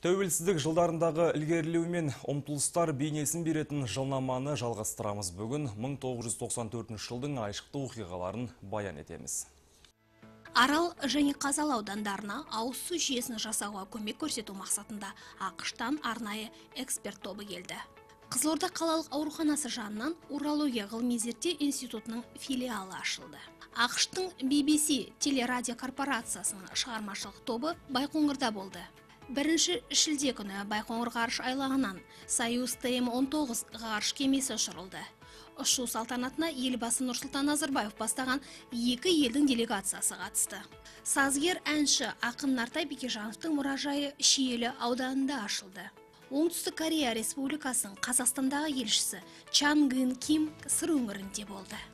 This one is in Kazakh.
Тәуелсіздік жылдарындағы ілгерілеу мен ұмтылыстар бейнесін беретін жылнаманы жалғастырамыз. Бүгін 1994 жылдың айшықты оқиғаларын баян етеміз. Арал және Қазал аудандарына ауыз су жүйесін жасауға көмек көрсету мақсатында ақштан арнайы эксперт тобы келді. Қызылорда қалалық ауруханасы жанынан урология ғылыми-зерттеу институтының филиалы ашылды. ақштың BBC телерадио корпорациясының шығармашылық тобы Байқоңырда болды. 1 шілде күні Байқоңыр ғарыш айлағынан Союз ТМ-19 ғарыш кемесі ұшырылды. Ұшу салтанатына елбасы Нұрсұлтан Назарбаев бастаған екі елдің делегациясы қатысты. Сазгер әнші ақын Нартай Бекежановтың мұражайы Шиелі ауданында ашылды. Оңтүстік Корея Республикасының Қазақстандағы елшісі Чан Гын Ким сыр өңірінде болды.